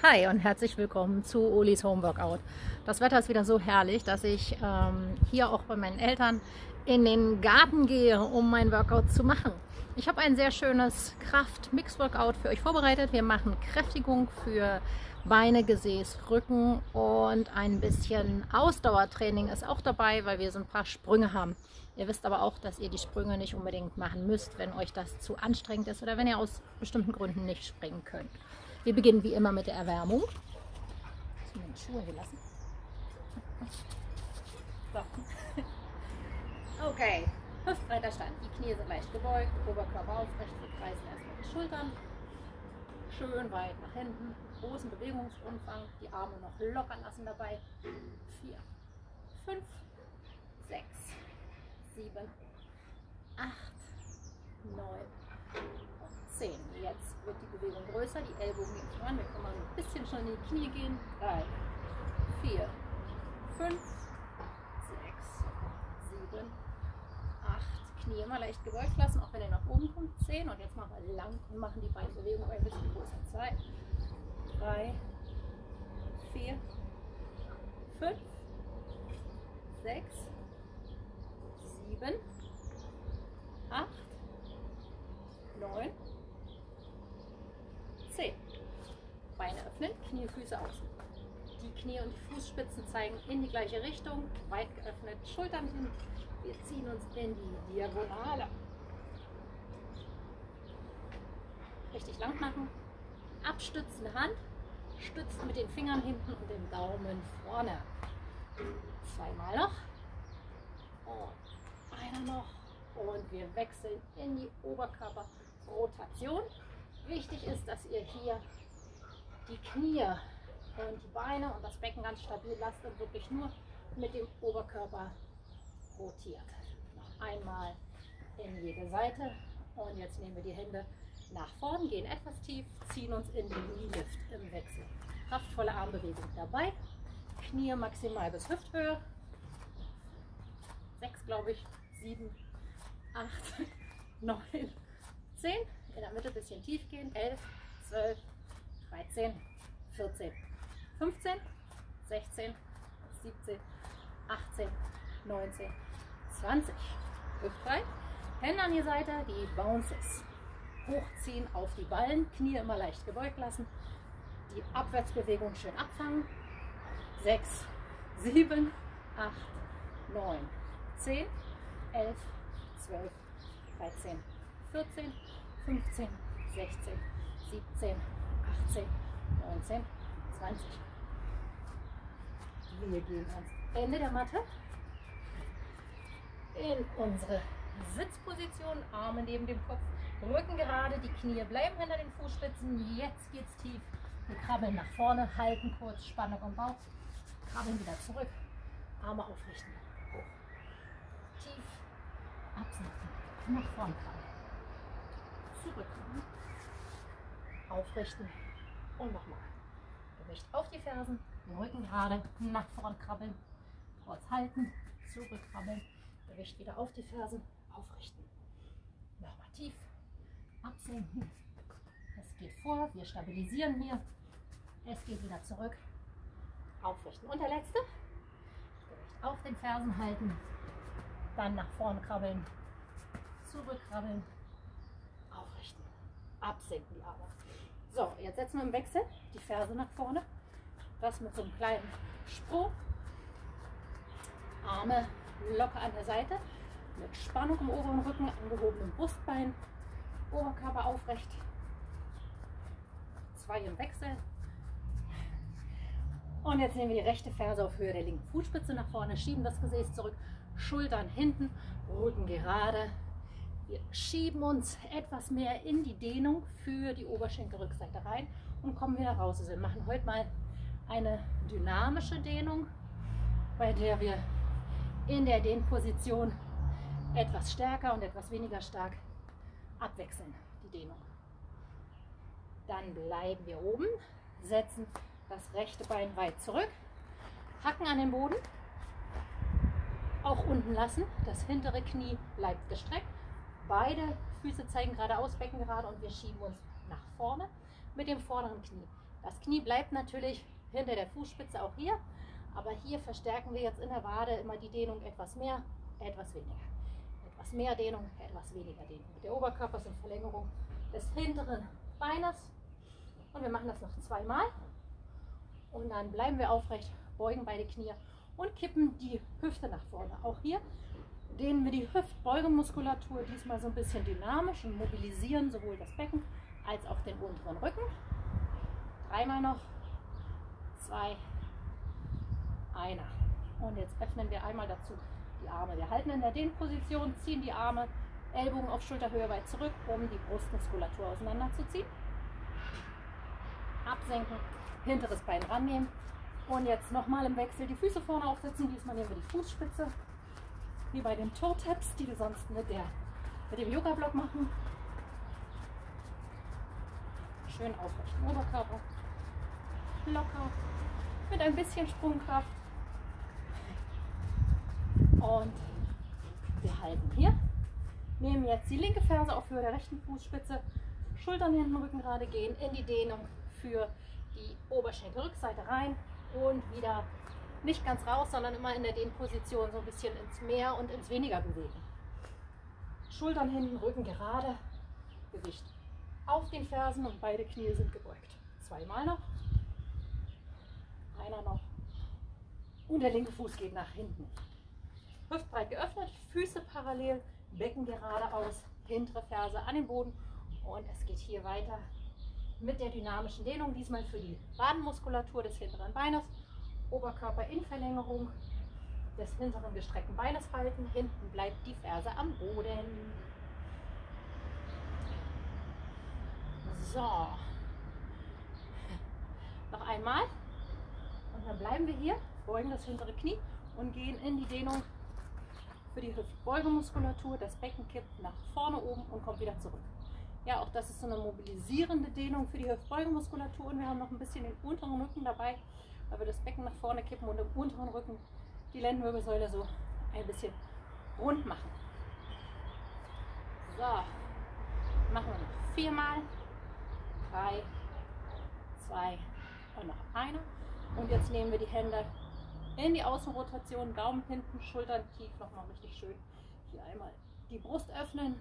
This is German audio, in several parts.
Hi und herzlich willkommen zu Olis Home Workout. Das Wetter ist wieder so herrlich, dass ich hier auch bei meinen Eltern in den Garten gehe, um mein Workout zu machen. Ich habe ein sehr schönes Kraft-Mix-Workout für euch vorbereitet. Wir machen Kräftigung für Beine, Gesäß, Rücken und ein bisschen Ausdauertraining ist auch dabei, weil wir so ein paar Sprünge haben. Ihr wisst aber auch, dass ihr die Sprünge nicht unbedingt machen müsst, wenn euch das zu anstrengend ist oder wenn ihr aus bestimmten Gründen nicht springen könnt. Wir beginnen wie immer mit der Erwärmung. Ich muss mir die Schuhe hier lassen. So. Okay, hüftbreiter Stand. Die Knie sind leicht gebeugt, Oberkörper aufrecht. Wir kreisen erstmal die Schultern. Schön weit nach hinten. Großen Bewegungsumfang. Die Arme noch locker lassen dabei. 4, 5, 6, 7, 8, 9 und 10. Jetzt wird die Bewegung größer, die Ellbogen gehen voran. Wir können mal ein bisschen schon in die Knie gehen. 3, 4, 5, 6, 7, 8. Knie immer leicht gebeugt lassen, auch wenn ihr nach oben kommt. 10. Und jetzt machen wir lang und machen die Beinbewegung ein bisschen größer. 2, 3, 4, 5, 6, 7, 8, 9, 10. Beine öffnen, Knie, Füße außen. Die Knie und die Fußspitzen zeigen in die gleiche Richtung. Weit geöffnet, Schultern hin. Wir ziehen uns in die Diagonale. Richtig lang machen. Abstützende Hand. Stützt mit den Fingern hinten und dem Daumen vorne. Zweimal noch. Und einer noch. Und wir wechseln in die Oberkörperrotation. Wichtig ist, dass ihr hier die Knie und die Beine und das Becken ganz stabil lasst und wirklich nur mit dem Oberkörper rotiert. Noch einmal in jede Seite. Und jetzt nehmen wir die Hände nach vorn, gehen etwas tief, ziehen uns in den Knielift im Wechsel. Kraftvolle Armbewegung dabei. Knie maximal bis Hüfthöhe. 6, glaube ich. 7, 8, 9, 10. In der Mitte ein bisschen tief gehen. 11, 12, 13, 14, 15, 16, 17, 18, 19, 20. Hüftbreit. Hände an die Seite, die Bounces. Hochziehen auf die Ballen, Knie immer leicht gebeugt lassen. Die Abwärtsbewegung schön abfangen. 6, 7, 8, 9, 10, 11, 12, 13, 14, 15, 16, 17, 18, 19, 20. Wir gehen ans Ende der Matte in unsere Sitzposition, Arme neben dem Kopf, Rücken gerade, die Knie bleiben hinter den Fußspitzen. Jetzt geht's tief. Wir krabbeln nach vorne, halten kurz Spannung im Bauch, krabbeln wieder zurück, Arme aufrichten, hoch, tief, absinken, nach vorne krabbeln, zurückkommen, aufrichten und nochmal. Gewicht auf die Fersen, Rücken gerade, nach vorn krabbeln, kurz halten, zurückkrabbeln, Gewicht wieder auf die Fersen, aufrichten. Nochmal tief, absinken. Es geht vor, wir stabilisieren hier. Es geht wieder zurück, aufrichten. Und der letzte, Gewicht auf den Fersen halten, dann nach vorn krabbeln, zurückkrabbeln, aufrichten, absinken die Arme. So, jetzt setzen wir im Wechsel die Ferse nach vorne. Das mit so einem kleinen Sprung. Arme locker an der Seite. Mit Spannung im oberen Rücken, angehobenem Brustbein. Oberkörper aufrecht. 2 im Wechsel. Und jetzt nehmen wir die rechte Ferse auf Höhe der linken Fußspitze nach vorne. Schieben das Gesäß zurück. Schultern hinten. Rücken gerade. Wir schieben uns etwas mehr in die Dehnung für die Oberschenkelrückseite rein und kommen wieder raus. Also wir machen heute mal eine dynamische Dehnung, bei der wir in der Dehnposition etwas stärker und etwas weniger stark abwechseln, die Dehnung. Dann bleiben wir oben, setzen das rechte Bein weit zurück, Hacken an den Boden, auch unten lassen, das hintere Knie bleibt gestreckt. Beide Füße zeigen geradeaus, Becken gerade und wir schieben uns nach vorne mit dem vorderen Knie Das Knie bleibt natürlich hinter der Fußspitze auch hier, aber hier verstärken wir jetzt in der Wade immer die Dehnung etwas mehr, etwas weniger. Etwas mehr Dehnung, etwas weniger Dehnung. Der Oberkörper ist in Verlängerung des hinteren Beines und wir machen das noch zweimal und dann bleiben wir aufrecht, beugen beide Knie und kippen die Hüfte nach vorne. Auch hier dehnen wir die Hüftbeugemuskulatur diesmal so ein bisschen dynamisch und mobilisieren sowohl das Becken als auch den unteren Rücken. Dreimal noch, 2, 1. Und jetzt öffnen wir einmal dazu die Arme. Wir halten in der Dehnposition, ziehen die Arme, Ellbogen auf Schulterhöhe weit zurück, um die Brustmuskulatur auseinanderzuziehen. Absenken, hinteres Bein rannehmen und jetzt nochmal im Wechsel die Füße vorne aufsetzen. Diesmal nehmen wir die Fußspitze, wie bei den Toe Taps, die wir sonst mit dem Yoga-Block machen. Schön aufrechten Oberkörper, locker, mit ein bisschen Sprungkraft. Und wir halten hier, nehmen jetzt die linke Ferse auf Höhe der rechten Fußspitze, Schultern hinten, Rücken gerade gehen, in die Dehnung für die Oberschenkelrückseite rein und wieder nicht ganz raus, sondern immer in der Dehnposition so ein bisschen ins Mehr und ins Weniger bewegen. Schultern hinten, Rücken gerade, Gewicht auf den Fersen und beide Knie sind gebeugt. Zweimal noch, einer noch und der linke Fuß geht nach hinten. Hüftbreit geöffnet, Füße parallel, Becken geradeaus, hintere Ferse an den Boden und es geht hier weiter mit der dynamischen Dehnung, diesmal für die Wadenmuskulatur des hinteren Beines, Oberkörper in Verlängerung des hinteren gestreckten Beines halten, hinten bleibt die Ferse am Boden. So, noch einmal und dann bleiben wir hier, beugen das hintere Knie und gehen in die Dehnung für die Hüftbeugemuskulatur. Das Becken kippt nach vorne oben und kommt wieder zurück. Ja, auch das ist so eine mobilisierende Dehnung für die Hüftbeugemuskulatur und wir haben noch ein bisschen den unteren Rücken dabei, weil wir das Becken nach vorne kippen und im unteren Rücken die Lendenwirbelsäule so ein bisschen rund machen. So, machen wir noch 4-mal. 3, 2 und noch einer. Und jetzt nehmen wir die Hände in die Außenrotation, Daumen hinten, Schultern tief, nochmal richtig schön. Hier einmal die Brust öffnen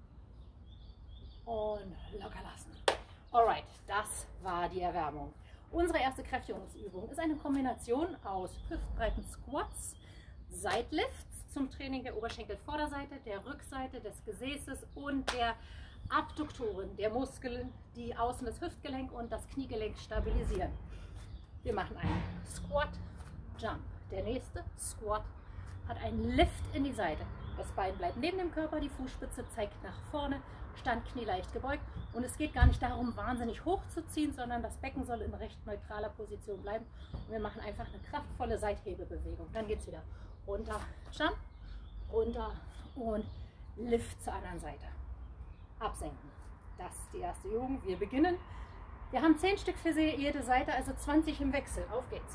und locker lassen. Alright, das war die Erwärmung. Unsere erste Kräftigungsübung ist eine Kombination aus hüftbreiten Squats, Seitlifts zum Training der Oberschenkelvorderseite, der Rückseite des Gesäßes und der Abduktoren, der Muskeln, die außen das Hüftgelenk und das Kniegelenk stabilisieren. Wir machen einen Squat, Jump. Der nächste Squat hat einen Lift in die Seite. Das Bein bleibt neben dem Körper, die Fußspitze zeigt nach vorne, Standknie leicht gebeugt. Und es geht gar nicht darum, wahnsinnig hoch zu ziehen, sondern das Becken soll in recht neutraler Position bleiben. Und wir machen einfach eine kraftvolle Seithebelbewegung. Dann geht es wieder runter, Jump, runter und Lift zur anderen Seite. Absenken. Das ist die erste Übung. Wir beginnen. Wir haben 10 Stück für jede Seite, also 20 im Wechsel. Auf geht's.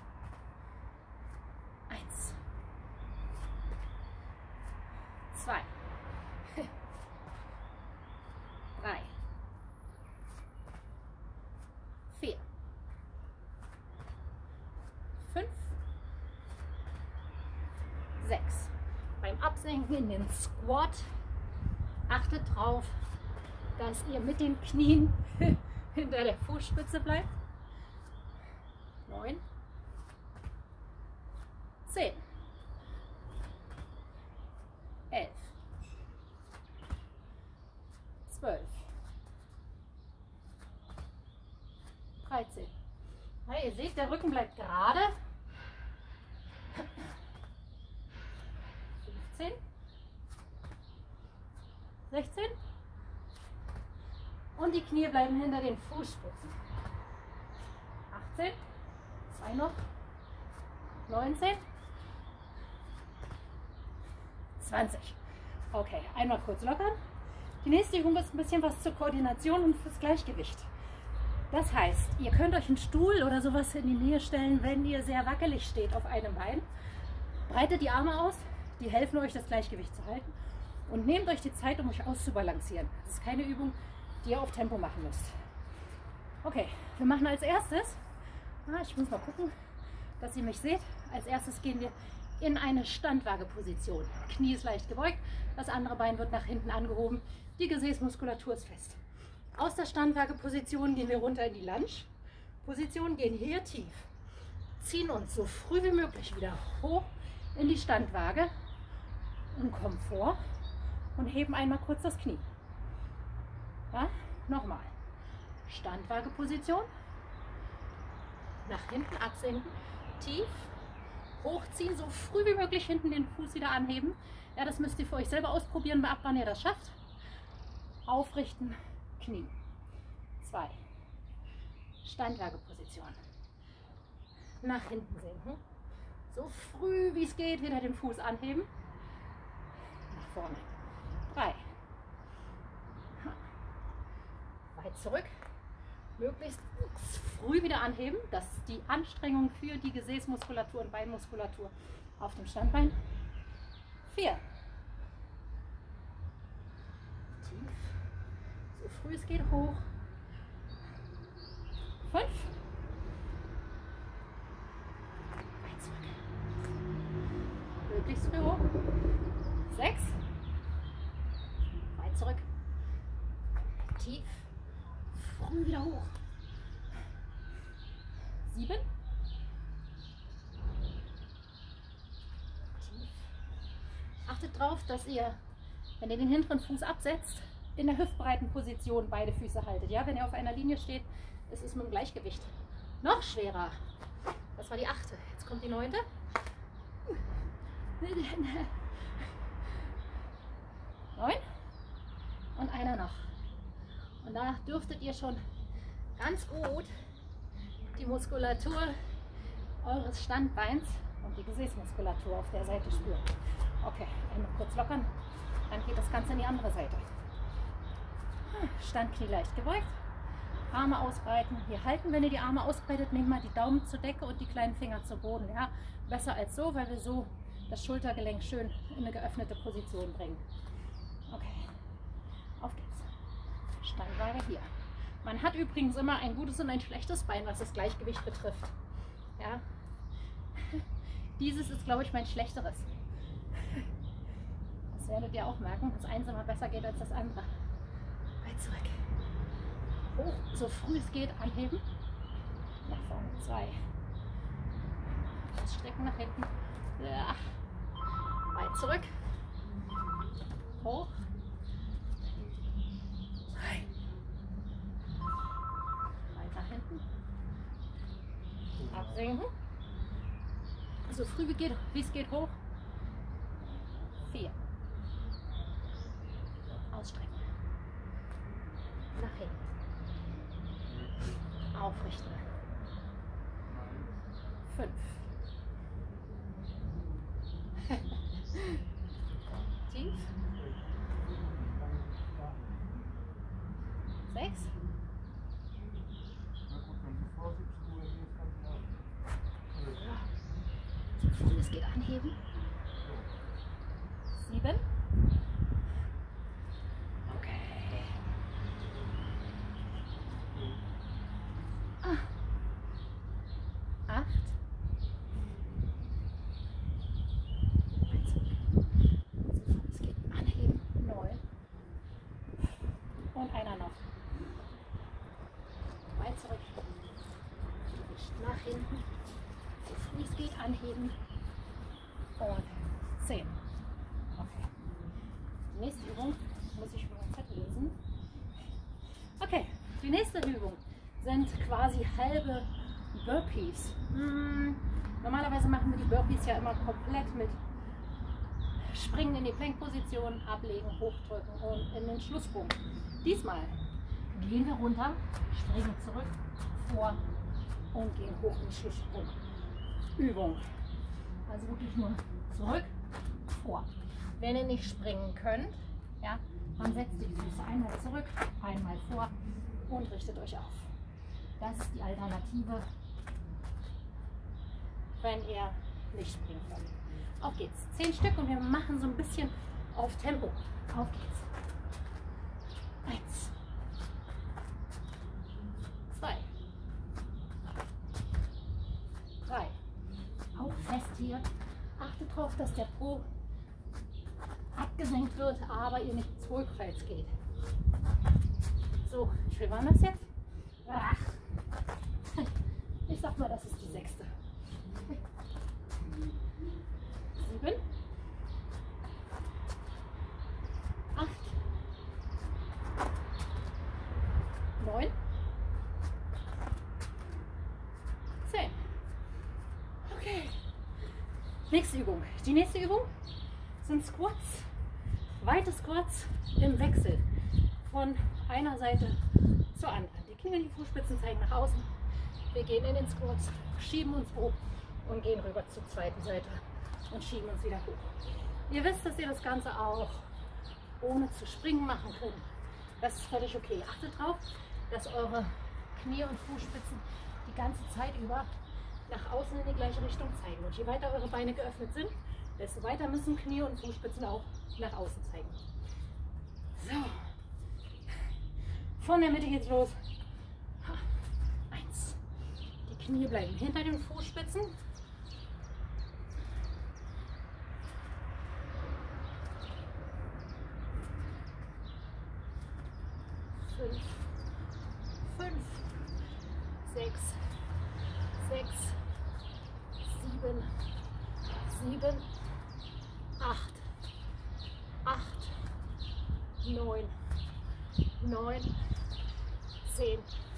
1, 2, 3, 4, 5, 6. Beim Absenken in den Squat achtet darauf, dass ihr mit den Knien hinter der Fußspitze bleibt. 9, 10, 11, 12, 13. Ja, ihr seht, der Rücken bleibt gerade. 15, 16 und die Knie bleiben hinter den Fußspitzen. 18, 2 noch, 19, 20. Okay, einmal kurz lockern. Die nächste Übung ist ein bisschen was zur Koordination und fürs Gleichgewicht. Das heißt, ihr könnt euch einen Stuhl oder sowas in die Nähe stellen, wenn ihr sehr wackelig steht auf einem Bein. Breitet die Arme aus, die helfen euch, das Gleichgewicht zu halten. Und nehmt euch die Zeit, um euch auszubalancieren. Das ist keine Übung, die ihr auf Tempo machen müsst. Okay, wir machen als erstes, ich muss mal gucken, dass ihr mich seht. Als erstes gehen wir in eine Standwaageposition. Knie ist leicht gebeugt, das andere Bein wird nach hinten angehoben, die Gesäßmuskulatur ist fest. Aus der Standwaageposition gehen wir runter in die Lunge-Position, gehen hier tief, ziehen uns so früh wie möglich wieder hoch in die Standwaage und kommen vor und heben einmal kurz das Knie. Ja, nochmal. Standwaageposition, nach hinten absenken, tief, hochziehen, so früh wie möglich hinten den Fuß wieder anheben. Ja, das müsst ihr für euch selber ausprobieren, ab wann ihr das schafft. Aufrichten, Knie. 2. Standwaageposition. Nach hinten senken. So früh wie es geht wieder den Fuß anheben. Nach vorne. 3. Weit zurück. Möglichst früh wieder anheben, dass die Anstrengung für die Gesäßmuskulatur und Beinmuskulatur auf dem Standbein. 4. Tief. So früh es geht hoch. 5. Weit zurück. Möglichst früh hoch. 6. Weit zurück. Tief. Früh wieder hoch. 7. Tief. Achtet darauf, dass ihr, wenn ihr den hinteren Fuß absetzt, in der hüftbreiten Position beide Füße haltet. Ja, wenn ihr auf einer Linie steht, ist es mit dem Gleichgewicht noch schwerer. Das war die 8. Jetzt kommt die 9. 9. Und einer noch. Und da dürftet ihr schon ganz gut die Muskulatur eures Standbeins und die Gesäßmuskulatur auf der Seite spüren. Okay, einmal kurz lockern, dann geht das Ganze in die andere Seite. Standknie leicht gebeugt, Arme ausbreiten. Hier halten, wenn ihr die Arme ausbreitet, nehmt mal die Daumen zur Decke und die kleinen Finger zu Boden. Ja? Besser als so, weil wir so das Schultergelenk schön in eine geöffnete Position bringen. Okay, auf geht's. Standwaage hier. Man hat übrigens immer ein gutes und ein schlechtes Bein, was das Gleichgewicht betrifft. Ja. Dieses ist, glaube ich, mein schlechteres. Das werdet ihr auch merken, dass eins immer besser geht als das andere. Weit zurück. Hoch, so früh es geht, anheben. Nach vorne. 2. Ausstrecken nach hinten. Ja. Weit zurück. Hoch. 3. Weit nach hinten. Absenken. So früh wie es geht hoch. 4. Ausstrecken. Nach hinten. Aufrichten. 5. Tief. 6. So früh es geht anheben. 7. Okay. 8. Es geht anheben. 9. Und einer noch. Weit zurück. Nicht nach hinten. So früh es geht anheben. Und 10. Okay. Die nächste Übung muss ich für meinen Zettel lesen. Okay, die nächste Übung sind quasi halbe Burpees. Normalerweise machen wir die Burpees ja immer komplett mit Springen in die Plankposition, ablegen, hochdrücken und in den Schlusssprung. Diesmal gehen wir runter, springen zurück, vor und gehen hoch in den Schlusssprung. Übung. Also wirklich nur zurück, vor. Wenn ihr nicht springen könnt, ja, dann setzt ihr die Füße einmal zurück, einmal vor und richtet euch auf. Das ist die Alternative, wenn ihr nicht springen könnt. Auf geht's. 10 Stück und wir machen so ein bisschen auf Tempo. Auf geht's. 1. 2. hier. Achtet darauf, dass der Po abgesenkt wird, aber ihr nicht ins Hohlkreuz geht. So, wie viel waren das jetzt? Ach. Ich sag mal, das ist die 6. 7, 8, 9, 10. Okay. Nächste Übung. Die nächste Übung sind Squats. Weite Squats im Wechsel von einer Seite zur anderen. Die Knie und die Fußspitzen zeigen nach außen. Wir gehen in den Squats, schieben uns hoch und gehen rüber zur zweiten Seite und schieben uns wieder hoch. Ihr wisst, dass ihr das Ganze auch ohne zu springen machen könnt. Das ist völlig okay. Achtet darauf, dass eure Knie und Fußspitzen die ganze Zeit über nach außen in die gleiche Richtung zeigen. Und je weiter eure Beine geöffnet sind, desto weiter müssen Knie und Fußspitzen auch nach außen zeigen. So, von der Mitte geht's los. 1. Die Knie bleiben hinter den Fußspitzen. 5, 6, 7, 8, 9, 10.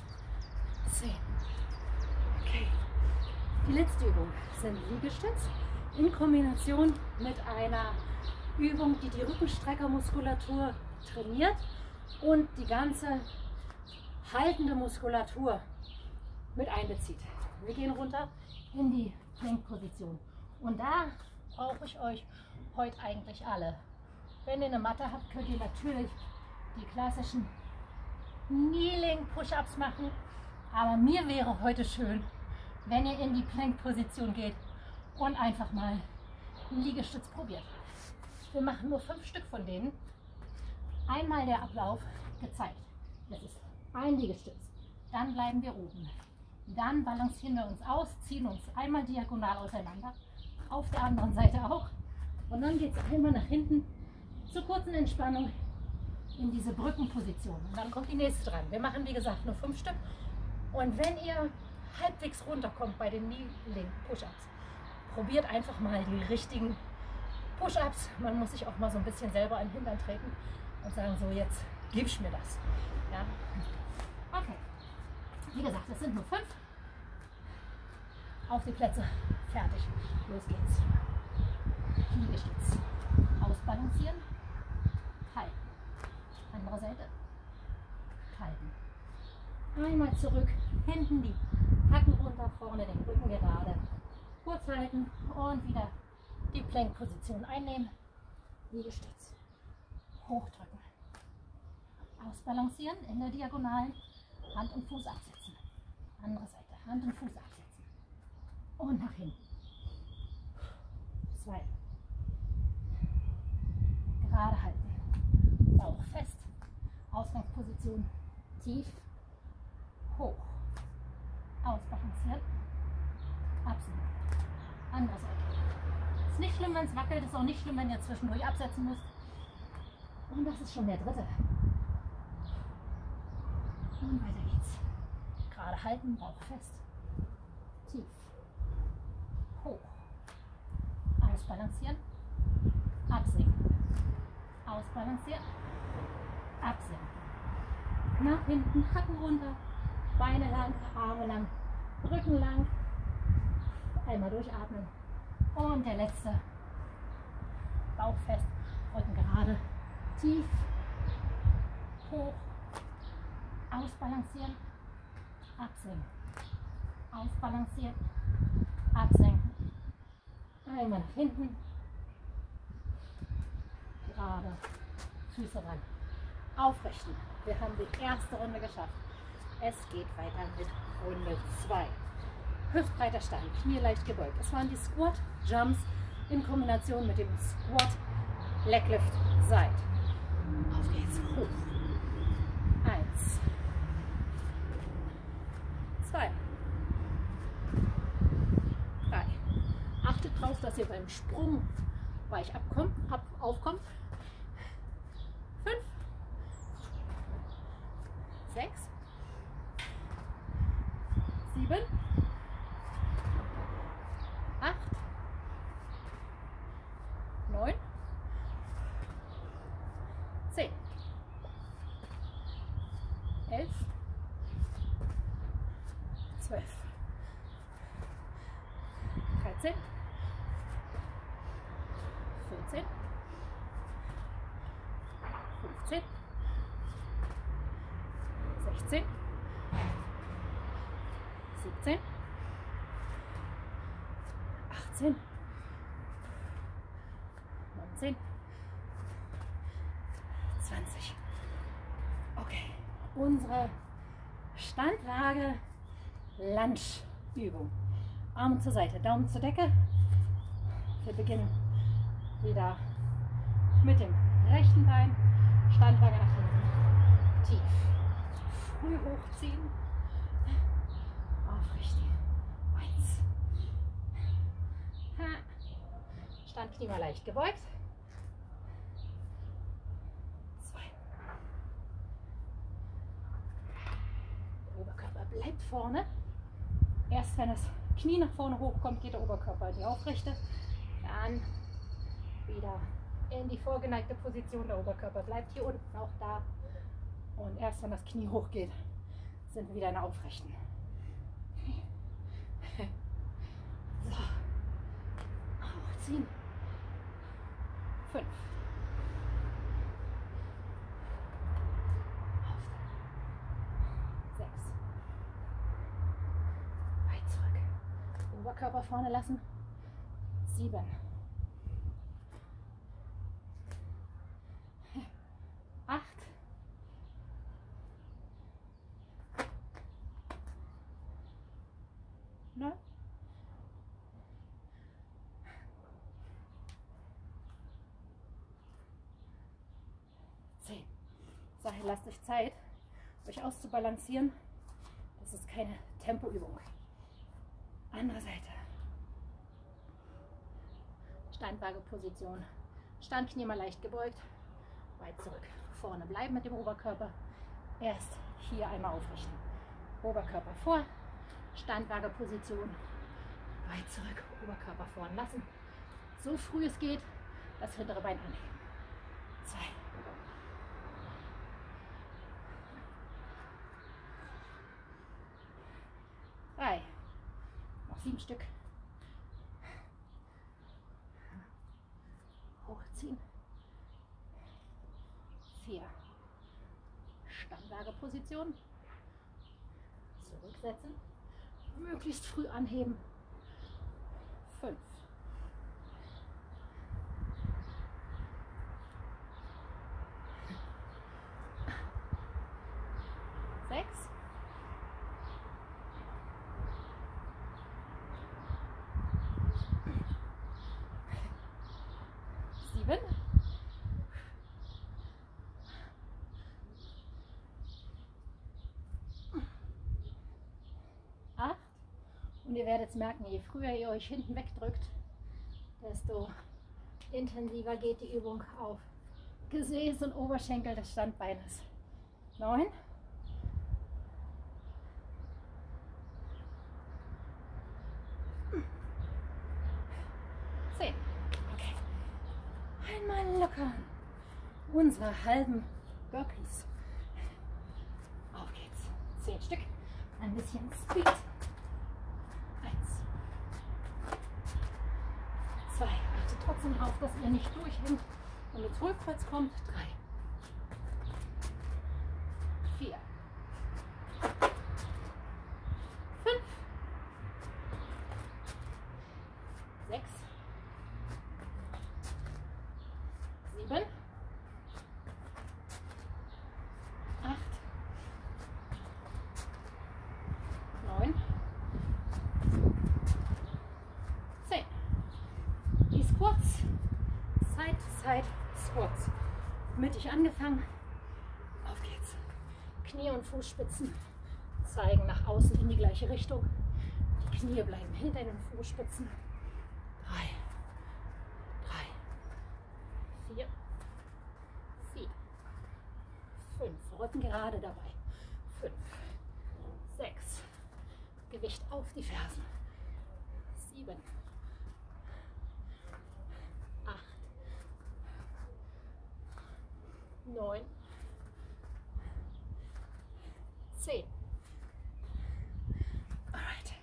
Okay. Die letzte Übung sind Liegestütz in Kombination mit einer Übung, die die Rückenstreckermuskulatur trainiert und die ganze haltende Muskulatur mit einbezieht. Wir gehen runter in die Plank-Position und da brauche ich euch heute eigentlich alle. Wenn ihr eine Matte habt, könnt ihr natürlich die klassischen Kneeling Push-Ups machen, aber mir wäre heute schön, wenn ihr in die Plank-Position geht und einfach mal einen Liegestütz probiert. Wir machen nur 5 Stück von denen. Einmal der Ablauf gezeigt. Das ist ein Liegestütz. Dann bleiben wir oben. Dann balancieren wir uns aus, ziehen uns einmal diagonal auseinander, auf der anderen Seite auch. Und dann geht es einmal nach hinten zur kurzen Entspannung in diese Brückenposition. Und dann kommt die nächste dran. Wir machen, wie gesagt, nur 5 Stück. Und wenn ihr halbwegs runterkommt bei den Kneeling Push-Ups, probiert einfach mal die richtigen Push-Ups. Man muss sich auch mal so ein bisschen selber an den Hintern treten und sagen, so jetzt gibst mir das. Ja? Okay. Wie gesagt, das sind nur 5. Auf die Plätze, fertig. Los geht's. Liegestütz. Ausbalancieren. Halten. Andere Seite. Halten. Einmal zurück. Hinten die Hacken runter, vorne den Rücken gerade. Kurz halten und wieder die Plank-Position einnehmen. Liegestütz. Hochdrücken. Ausbalancieren in der Diagonalen. Hand und Fuß absetzen. Andere Seite. Hand und Fuß absetzen. Und nach hinten. 2. Gerade halten. Bauch fest. Ausgangsposition. Tief. Hoch. Ausbalancieren. Absenken. Andere Seite. Ist nicht schlimm, wenn es wackelt. Ist auch nicht schlimm, wenn ihr zwischendurch absetzen müsst. Und das ist schon der 3. Und weiter geht's. Gerade halten, Bauch fest. Tief. Hoch. Ausbalancieren. Absinken. Ausbalancieren. Absinken. Nach hinten, Hacken runter. Beine lang, Arme lang, Rücken lang. Einmal durchatmen. Und der letzte. Bauch fest, Rücken gerade. Tief. Hoch. Ausbalancieren, absenken, ausbalancieren, absenken, einmal nach hinten, gerade, Füße ran, aufrichten. Wir haben die erste Runde geschafft. Es geht weiter mit Runde 2. Hüftbreiter Stand, Knie leicht gebeugt. Das waren die Squat Jumps in Kombination mit dem Squat Leglift Side. Auf geht's, hoch. 1, 2, 3. Achtet drauf, auf, dass ihr beim Sprung weich aufkommt. 5, 6, 7, 8, 9, 10, 11, 12, 13, 14, 15, 16, 17, 18, 19, 20. Okay, unsere Standlage Lunge-Übung. Arme zur Seite, Daumen zur Decke. Wir beginnen wieder mit dem rechten Bein, Standlage nach hinten, tief, früh hochziehen, aufrichten, 1, Standknie mal leicht gebeugt, 2, der Oberkörper bleibt vorne, erst wenn das Knie nach vorne hochkommt, geht der Oberkörper in die Aufrechte, dann wieder in die vorgeneigte Position, der Oberkörper bleibt hier unten auch da und erst wenn das Knie hochgeht, sind wir wieder in der Aufrechten. So, hochziehen, 5, auf, 6, weit zurück, Oberkörper vorne lassen, 7, 8, 9, 10. So, lasst euch Zeit, euch auszubalancieren. Das ist keine Tempoübung. Andere Seite. Standwaage-Position. Standknie mal leicht gebeugt. Weit zurück. Vorne bleiben mit dem Oberkörper. Erst hier einmal aufrichten. Oberkörper vor. Standwaage-Position. Weit zurück. Oberkörper vorn lassen. So früh es geht, das hintere Bein anheben. 2. 3. Noch 7 Stück. Hochziehen. 4. Standwaage-Position. Zurücksetzen. Möglichst früh anheben. 5. 6. 7. 8. Und ihr werdet es merken, je früher ihr euch hinten wegdrückt, desto intensiver geht die Übung auf Gesäß und Oberschenkel des Standbeines. 9. 10. Okay. Einmal lockern. Unsere halben Burpees. Auf geht's. 10 Stück. Ein bisschen Speed. 1. 2. Achtet trotzdem auf, dass ihr nicht durchhängt und ins Hohlkreuz kommt. 3. 4. 5. 6. 7. 8. 9. 10. Die Squats. Side-to-Side-Squats. Mittig angefangen. Auf geht's. Knie und Fußspitzen zeigen nach außen in die gleiche Richtung. Die Knie bleiben hinter den Fußspitzen. 3. Rücken gerade dabei. 5, 6, Gewicht auf die Fersen. 7, 8, 9, 10. Alright.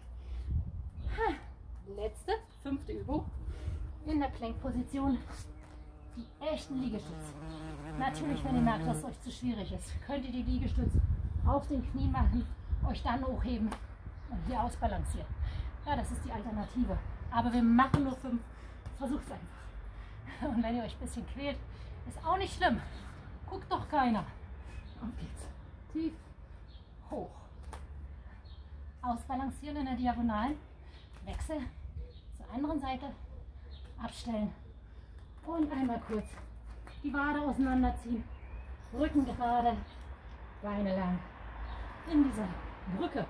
Letzte, 5. Übung in der Plankposition. Die echten Liegestütze. Natürlich, wenn ihr merkt, dass es euch zu schwierig ist, könnt ihr die Liegestütze auf den Knien machen, euch dann hochheben und hier ausbalancieren. Ja, das ist die Alternative. Aber wir machen nur 5. Versucht es einfach. Und wenn ihr euch ein bisschen quält, ist auch nicht schlimm. Guckt doch keiner. Und geht's. Tief, hoch. Ausbalancieren in der Diagonalen. Wechsel zur anderen Seite. Abstellen. Und einmal kurz die Wade auseinanderziehen. Rücken gerade. Beine lang. In dieser Brücke.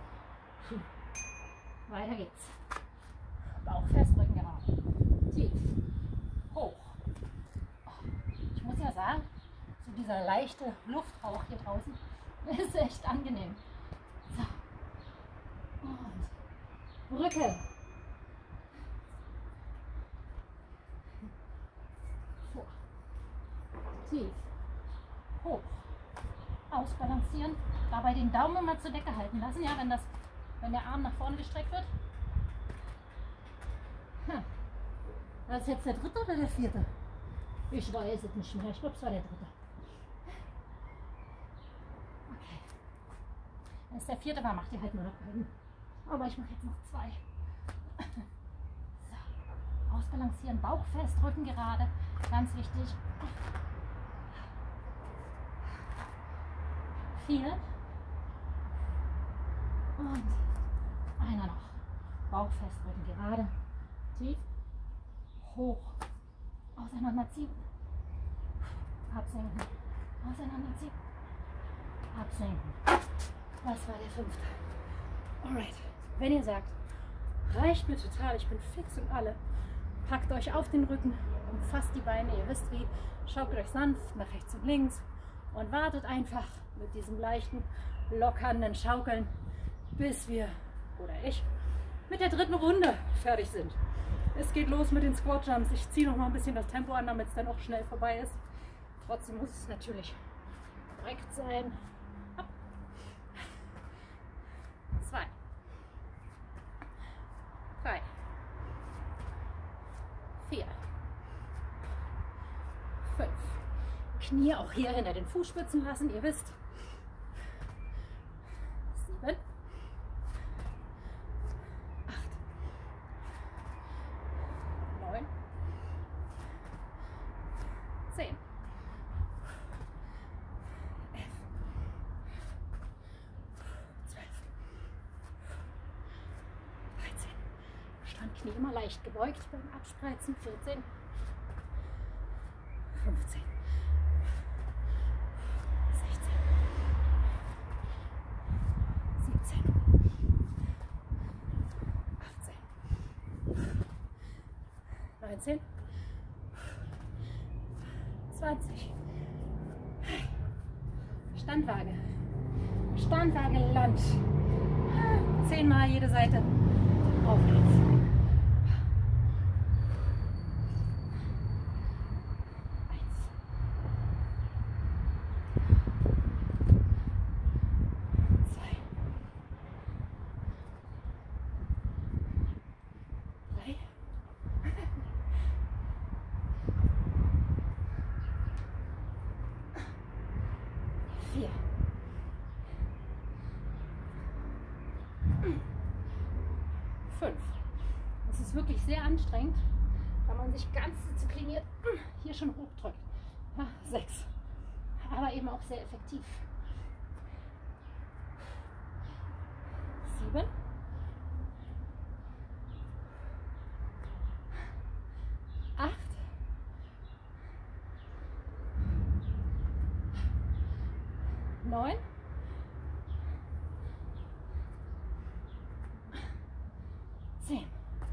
Weiter geht's. Bauch fest, Rücken gerade. Tief. Hoch. Ich muss ja sagen, so dieser leichte Lufthauch hier draußen ist echt angenehm. So. Und Brücke. Vor. Tief. Hoch. Ausbalancieren. Dabei den Daumen immer zur Decke halten lassen. Ja, wenn der Arm nach vorne gestreckt wird. Das ist jetzt der 3. oder der 4.? Ich weiß es nicht mehr. Ich glaube, es war der 3. Okay. Wenn es der 4. war, macht ihr halt nur noch einen. Aber ich mache jetzt noch 2. So. Ausbalancieren, Bauch fest, Rücken gerade. Ganz wichtig. 4. Und einer noch. Bauch fest, Rücken gerade. Tief. Hoch. Auseinanderziehen. Absenken. Auseinanderziehen. Absenken. Das war der 5. Alright. Wenn ihr sagt, reicht mir total, ich bin fix und alle, packt euch auf den Rücken, umfasst die Beine, ihr wisst wie, schaukelt euch sanft nach rechts und links und wartet einfach mit diesem leichten, lockernden Schaukeln, bis wir, oder ich, mit der 3. Runde fertig sind. Es geht los mit den Squat Jumps. Ich ziehe noch mal ein bisschen das Tempo an, damit es dann auch schnell vorbei ist. Trotzdem muss es natürlich korrekt sein. Ab. 2, 3, 4, 5. Knie auch hier hinter den Fußspitzen lassen, ihr wisst. 7, 10, 11, 12, 13. Standknie immer leicht gebeugt beim Abspreizen. 14, 15, 16, 17, 18, 19, 20. Standwaage. Standwaage Lunge. 10 Mal jede Seite. Auf geht's. 1. 2. 3. 4. 5. Es ist wirklich sehr anstrengend, weil man sich ganz diszipliniert hier schon hochdrückt. Ja, 6. Aber eben auch sehr effektiv. 7. 8. 9. 10.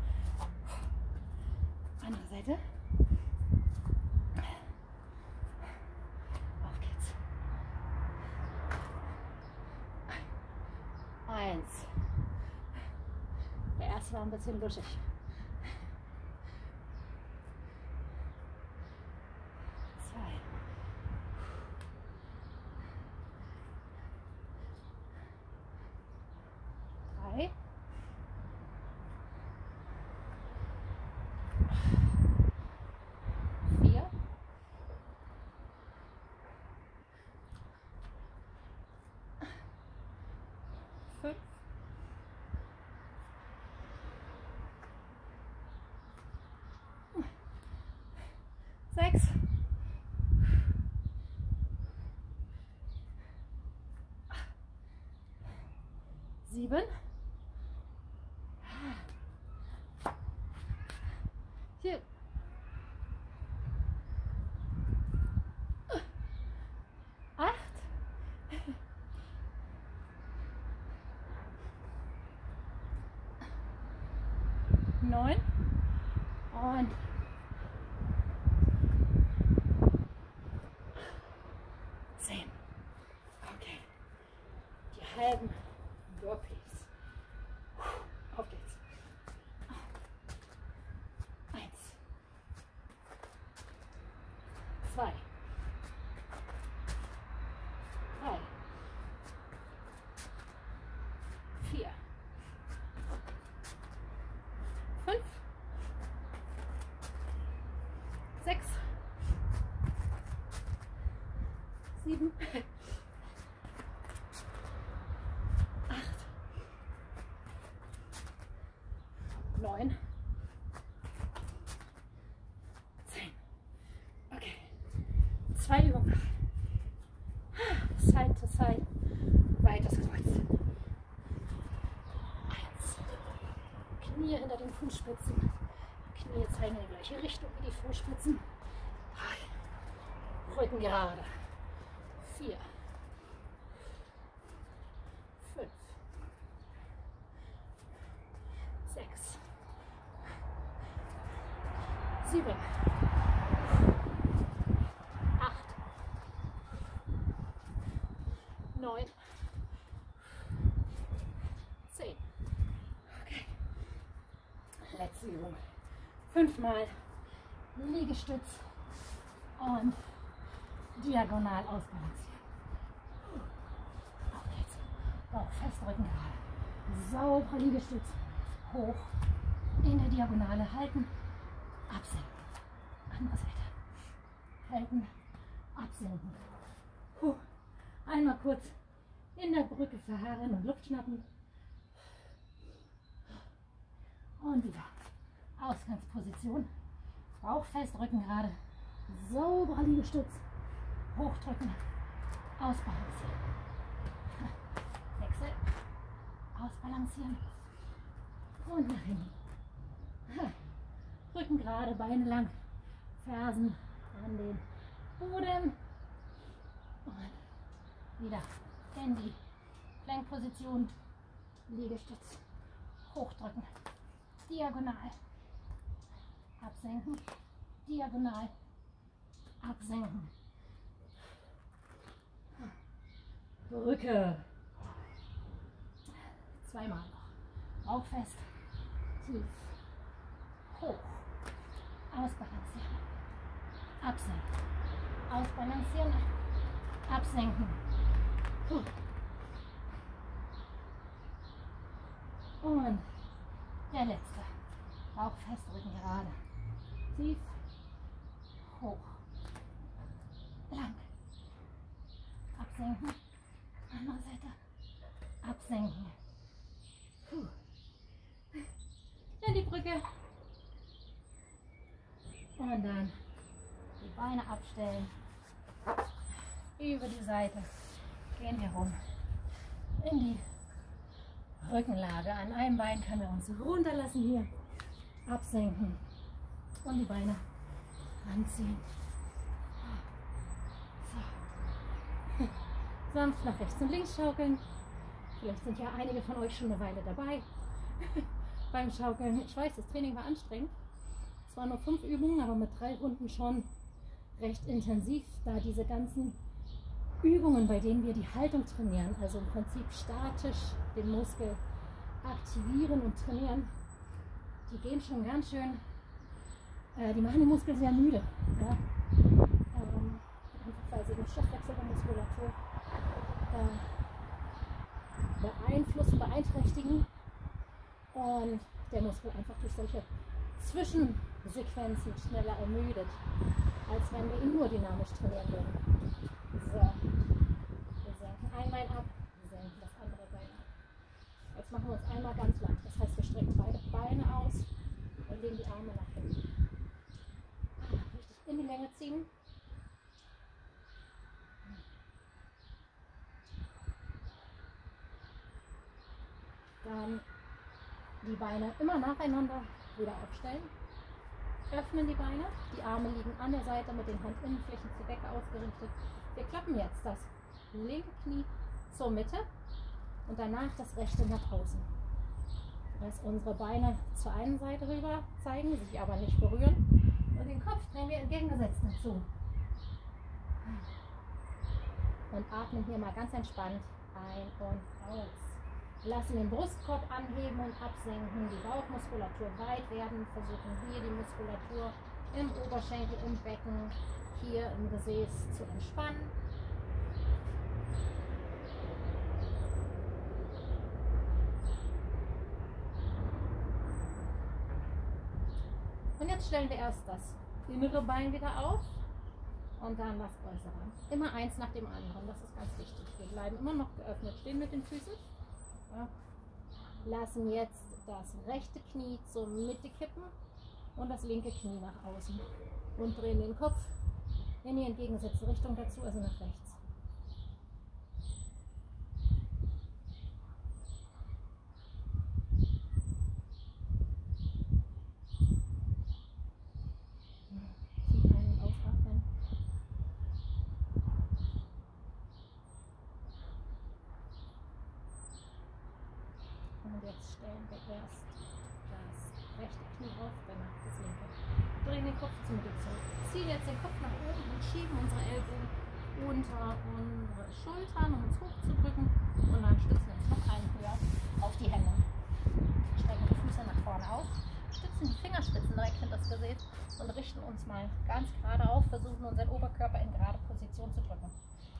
Andere Seite. Auf geht's. es war ein bisschen luschig. 3, 4, 5, 6, 7, 8, 9 und 10. Okay. Die halben Burpees. Auf geht's. 1, 2, 3, 4, 5, 6, 7, 8, 9, 10. Okay. 2 Übungen noch. Side to side. Weites Kreuz. 1. Knie hinter den Fußspitzen. Knie zeigen in die gleiche Richtung wie die Fußspitzen. 3. Rücken gerade. 4. 5. 6. 7. 8. 9. 10. Okay. Letzte Übung. 5-mal Liegestütz und diagonal ausbalancieren. Auf geht's. Bauch fest, Rücken gerade. Sauberer Liegestütz. Hoch. In der Diagonale halten. Absenken. Andere Seite. Halten. Absenken. Einmal kurz in der Brücke verharren und Luft schnappen. Und wieder. Ausgangsposition. Bauch fest, Rücken gerade. Sauberer Liegestütz. Hochdrücken. Ausbalancieren. Wechsel. Ausbalancieren. Und nach hinten. Rücken gerade, Beine lang. Fersen an den Boden. Und wieder in die Plankposition. Liegestütz. Hochdrücken. Diagonal. Absenken. Diagonal. Absenken. Brücke. 2-mal noch. Bauch fest. Tief. Hoch. Ausbalancieren. Absenken. Ausbalancieren. Absenken. Und der letzte. Bauch fest, Rücken gerade. Tief. Hoch. Lang. Absenken. Andere Seite. Absenken. In die Brücke. Und dann die Beine abstellen. Über die Seite. Gehen wir rum. In die Rückenlage. An einem Bein können wir uns runterlassen hier. Absenken. Und die Beine anziehen. So. Sanft nach rechts und links schaukeln. Vielleicht sind ja einige von euch schon eine Weile dabei beim Schaukeln. Ich weiß, das Training war anstrengend. Es waren nur 5 Übungen, aber mit 3 Runden schon recht intensiv, da diese ganzen Übungen, bei denen wir die Haltung trainieren, also im Prinzip statisch den Muskel aktivieren und trainieren, die gehen schon ganz schön, die machen die Muskeln sehr müde. Ja? Einfach weil sie den Stoffwechsel der Muskulatur beeinflussen, beeinträchtigen und der Muskel einfach durch solche Zwischensequenzen schneller ermüdet, als wenn wir ihn nur dynamisch trainieren würden. So, wir senken ein Bein ab, wir senken das andere Bein ab. Jetzt machen wir uns einmal ganz lang, das heißt wir strecken beide Beine aus und legen die Arme nach hinten. Richtig in die Länge ziehen. Dann die Beine immer nacheinander wieder aufstellen. Öffnen die Beine, die Arme liegen an der Seite mit den Handinnenflächen zur Decke ausgerichtet. Wir klappen jetzt das linke Knie zur Mitte und danach das rechte nach außen. Dass unsere Beine zur einen Seite rüber zeigen, sich aber nicht berühren. Und den Kopf drehen wir entgegengesetzt dazu. Und atmen hier mal ganz entspannt ein und aus. Lassen den Brustkorb anheben und absenken, die Bauchmuskulatur weit werden, versuchen hier die Muskulatur im Oberschenkel, im Becken, hier im Gesäß zu entspannen. Und jetzt stellen wir erst das innere Bein wieder auf und dann das äußere. Immer eins nach dem anderen, das ist ganz wichtig. Wir bleiben immer noch geöffnet stehen mit den Füßen. Ja. Lassen jetzt das rechte Knie zur Mitte kippen und das linke Knie nach außen und drehen den Kopf in die entgegengesetzte Richtung dazu, also nach rechts. Tief ein- und ausatmen. Und jetzt stellen wir erst das rechte Knie auf, danach das linke. Drehen den Kopf zur Mitte zurück. Ziehen jetzt den Kopf nach oben und schieben unsere Ellbogen unter unsere Schultern, um uns hochzudrücken. Und dann stützen wir uns noch einen höher auf die Hände. Strecken die Füße nach vorne aus, stützen die Fingerspitzen direkt hinter das Gesäß und richten uns mal ganz gerade auf, versuchen unseren Oberkörper in gerade Position zu drücken.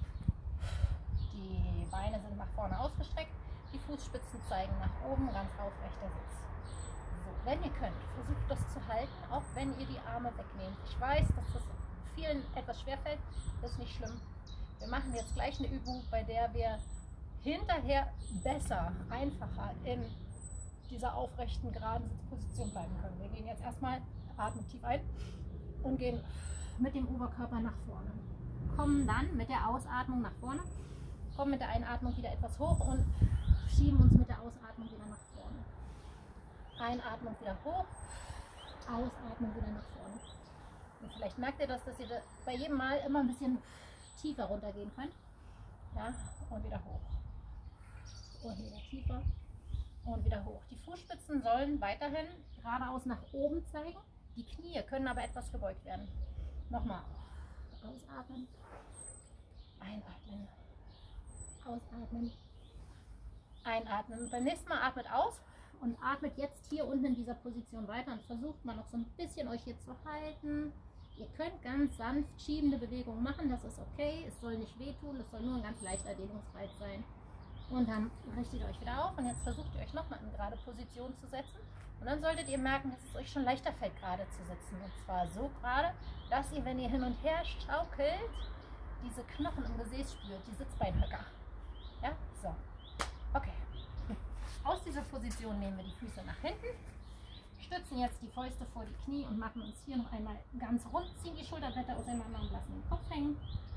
Die Beine sind nach vorne ausgestreckt. Die Fußspitzen zeigen nach oben, ganz aufrechter Sitz. So, wenn ihr könnt, versucht das zu halten, auch wenn ihr die Arme wegnehmt. Ich weiß, dass das vielen etwas schwerfällt, das ist nicht schlimm. Wir machen jetzt gleich eine Übung, bei der wir hinterher besser, einfacher in dieser aufrechten, geraden Sitzposition bleiben können. Wir gehen jetzt erstmal, atmen tief ein und gehen mit dem Oberkörper nach vorne. Kommen dann mit der Ausatmung nach vorne, kommen mit der Einatmung wieder etwas hoch und schieben uns mit der Ausatmung wieder nach vorne. Einatmung wieder hoch, Ausatmung wieder nach vorne. Und vielleicht merkt ihr das, dass ihr bei jedem Mal immer ein bisschen tiefer runtergehen könnt. Ja, und wieder hoch. Und wieder tiefer und wieder hoch. Die Fußspitzen sollen weiterhin geradeaus nach oben zeigen. Die Knie können aber etwas gebeugt werden. Nochmal. Ausatmen. Einatmen. Ausatmen. Einatmen. Und beim nächsten Mal atmet aus und atmet jetzt hier unten in dieser Position weiter und versucht mal noch so ein bisschen euch hier zu halten. Ihr könnt ganz sanft schiebende Bewegungen machen, das ist okay. Es soll nicht wehtun, es soll nur ein ganz leichter Dehnungsreiz sein. Und dann richtet ihr euch wieder auf und jetzt versucht ihr euch nochmal in gerade Position zu setzen. Und dann solltet ihr merken, dass es euch schon leichter fällt, gerade zu sitzen. Und zwar so gerade, dass ihr, wenn ihr hin und her schaukelt, diese Knochen im Gesäß spürt, die Sitzbeinhöcker. Ja, so. Okay. Aus dieser Position nehmen wir die Füße nach hinten, stützen jetzt die Fäuste vor die Knie und machen uns hier noch einmal ganz rund, ziehen die Schulterblätter auseinander und lassen den Kopf hängen.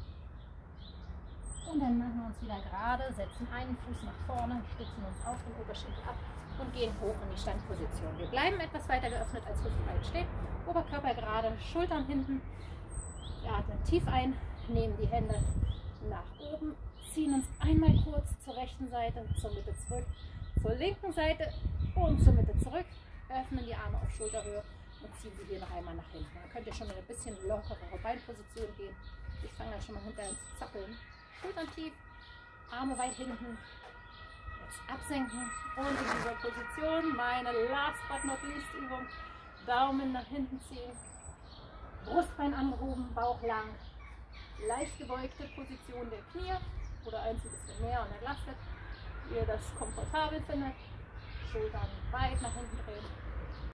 Und dann machen wir uns wieder gerade, setzen einen Fuß nach vorne, stützen uns auf den Oberschenkel ab und gehen hoch in die Standposition. Wir bleiben etwas weiter geöffnet, als hüftbreit steht. Oberkörper gerade, Schultern hinten. Wir atmen tief ein, nehmen die Hände nach oben, ziehen uns einmal kurz zur rechten Seite, zur Mitte zurück, zur linken Seite und zur Mitte zurück. Öffnen die Arme auf Schulterhöhe und ziehen sie hier noch einmal nach hinten. Dann könnt ihr schon in eine bisschen lockerere Beinposition gehen. Ich fange dann schon mal hinter ins Zappeln. Schultern tief, Arme weit hinten. Kopf absenken und in dieser Position meine last but not least Übung. Daumen nach hinten ziehen, Brustbein angehoben, Bauch lang, leicht gebeugte Position der Knie oder eins ein bisschen mehr und entlastet, wie ihr das komfortabel findet. Schultern weit nach hinten drehen.